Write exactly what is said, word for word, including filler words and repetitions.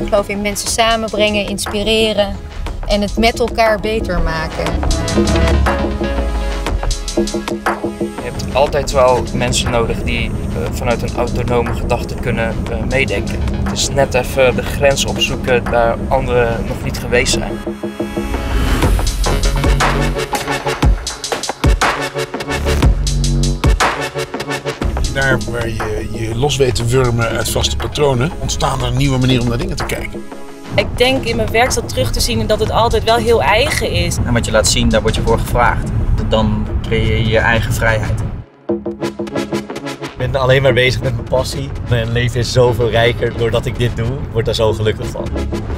tempo in mensen samenbrengen, inspireren en het met elkaar beter maken. Je hebt altijd wel mensen nodig die uh, vanuit een autonome gedachte kunnen uh, meedenken. Het is net even de grens opzoeken waar anderen nog niet geweest zijn. Daar waar je je los weet te wurmen uit vaste patronen, ontstaan er nieuwe manieren om naar dingen te kijken. Ik denk in mijn werk dat terug te zien dat het altijd wel heel eigen is. En wat je laat zien, daar word je voor gevraagd. Dan creëer je je eigen vrijheid. Ik ben alleen maar bezig met mijn passie. Mijn leven is zoveel rijker doordat ik dit doe. Ik word daar zo gelukkig van.